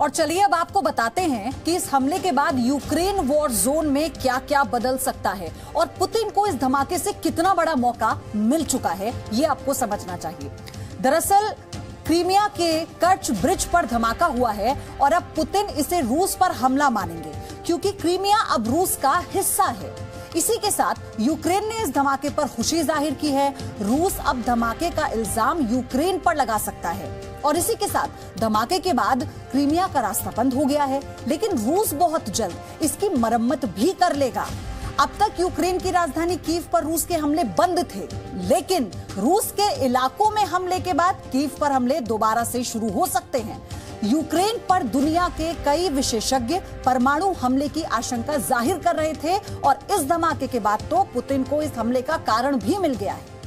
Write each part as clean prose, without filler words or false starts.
और चलिए अब आपको बताते हैं कि इस हमले के बाद यूक्रेन वॉर जोन में क्या क्या बदल सकता है और पुतिन को इस धमाके से कितना बड़ा मौका मिल चुका है, ये आपको समझना चाहिए। दरअसल क्रीमिया के कर्च ब्रिज पर धमाका हुआ है और अब पुतिन इसे रूस पर हमला मानेंगे क्योंकि क्रीमिया अब रूस का हिस्सा है। इसी के साथ यूक्रेन ने इस धमाके पर खुशी जाहिर की है। रूस अब धमाके का इल्जाम यूक्रेन पर लगा सकता है और इसी के साथ धमाके के बाद क्रीमिया का रास्ता बंद हो गया है, लेकिन रूस बहुत जल्द इसकी मरम्मत भी कर लेगा। अब तक यूक्रेन की राजधानी कीव पर रूस के हमले बंद थे, लेकिन रूस के इलाकों में हमले के बाद कीव पर हमले दोबारा से शुरू हो सकते हैं। यूक्रेन पर दुनिया के कई विशेषज्ञ परमाणु हमले की आशंका जाहिर कर रहे थे और इस धमाके के बाद तो पुतिन को इस हमले का कारण भी मिल गया है।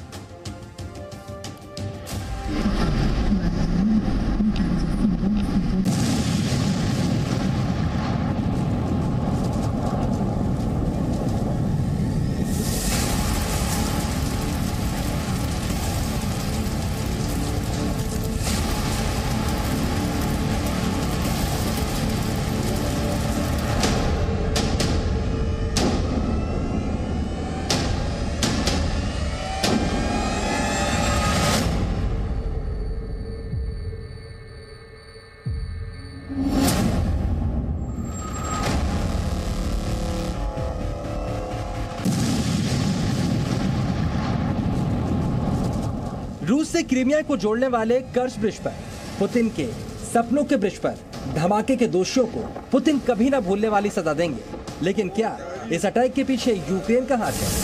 रूस से क्रीमिया को जोड़ने वाले कर्च ब्रिज पर, पुतिन के सपनों के ब्रिज पर धमाके के दोषियों को पुतिन कभी ना भूलने वाली सजा देंगे। लेकिन क्या इस अटैक के पीछे यूक्रेन का हाथ है?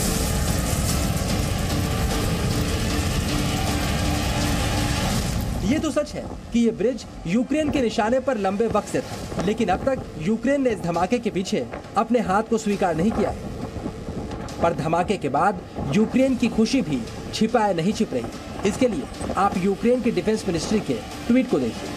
ये तो सच है कि ये ब्रिज यूक्रेन के निशाने पर लंबे वक्त से था, लेकिन अब तक यूक्रेन ने इस धमाके के पीछे अपने हाथ को स्वीकार नहीं किया है। पर धमाके के बाद यूक्रेन की खुशी भी छिपाए नहीं छिप रही। इसके लिए आप यूक्रेन की डिफेंस मिनिस्ट्री के ट्वीट को देखिए।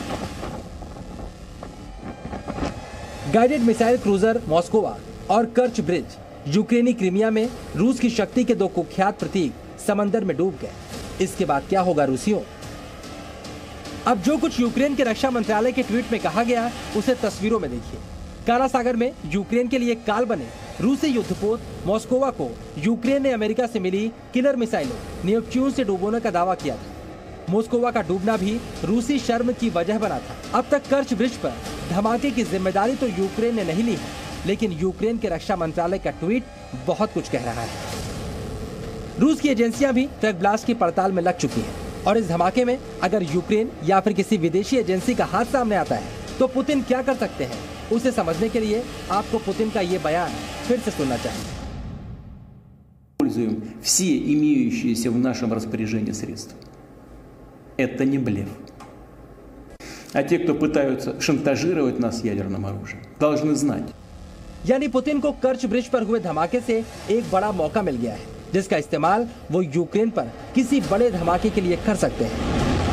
गाइडेड मिसाइल क्रूजर मॉस्कोवा और कर्च ब्रिज यूक्रेनी क्रीमिया में रूस की शक्ति के दो कुख्यात प्रतीक समंदर में डूब गए। इसके बाद क्या होगा रूसियों? अब जो कुछ यूक्रेन के रक्षा मंत्रालय के ट्वीट में कहा गया उसे तस्वीरों में देखिए। काला सागर में यूक्रेन के लिए काल बने रूसी युद्धपोत मॉस्कोवा को यूक्रेन ने अमेरिका से मिली किलर मिसाइलों नेपच्यून से डुबोने का दावा किया था। मॉस्कोवा का डूबना भी रूसी शर्म की वजह बना था। अब तक कर्च ब्रिज पर धमाके की जिम्मेदारी तो यूक्रेन ने नहीं ली है, लेकिन यूक्रेन के रक्षा मंत्रालय का ट्वीट बहुत कुछ कह रहा है। रूस की एजेंसियां भी ट्रक ब्लास्ट की पड़ताल में लग चुकी हैं और इस धमाके में अगर यूक्रेन या फिर किसी विदेशी एजेंसी का हाथ सामने आता है तो पुतिन क्या कर सकते हैं, उसे समझने के लिए आपको पुतिन का ये बयान फिर से सुनना चाहिए। Используем все имеющиеся в нашем распоряжении средства. Это не блеф. А те, кто пытаются шантажировать нас ядерным оружием, должны знать. यानी पुतिन को कर्च ब्रिज पर हुए धमाके से एक बड़ा मौका मिल गया है, जिसका इस्तेमाल वो यूक्रेन पर किसी बड़े धमाके के लिए कर सकते हैं।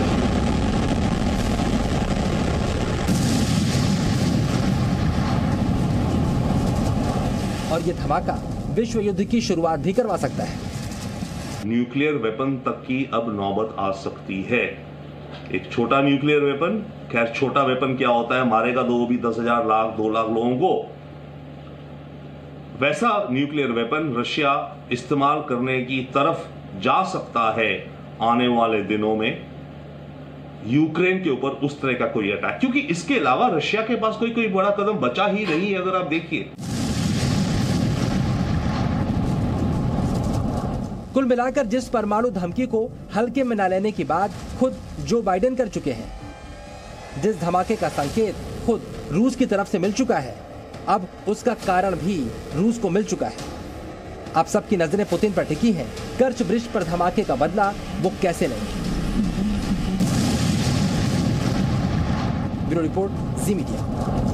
और ये धमाका विश्व युद्ध की शुरुआत भी करवा सकता है। न्यूक्लियर वेपन तक की अब नौबत आ सकती है। एक छोटा न्यूक्लियर वेपन, खैर छोटा वेपन क्या होता है, मारेगा तो भी 10,000 लाख 2 लाख लोगों को। वैसा न्यूक्लियर वेपन रशिया इस्तेमाल करने की तरफ जा सकता है आने वाले दिनों में यूक्रेन के ऊपर उस तरह का कोई अटैक, क्योंकि इसके अलावा रशिया के पास कोई बड़ा कदम बचा ही नहीं है। अगर आप देखिए, कुल मिलाकर जिस परमाणु धमकी को हल्के में न लेने की बात खुद जो बाइडेन कर चुके हैं, जिस धमाके का संकेत खुद रूस की तरफ से मिल चुका है, अब उसका कारण भी रूस को मिल चुका है। अब सबकी नजरें पुतिन पर टिकी हैं। कर्च ब्रिज पर धमाके का बदला वो कैसे लेंगे? Bureau report, Zee media.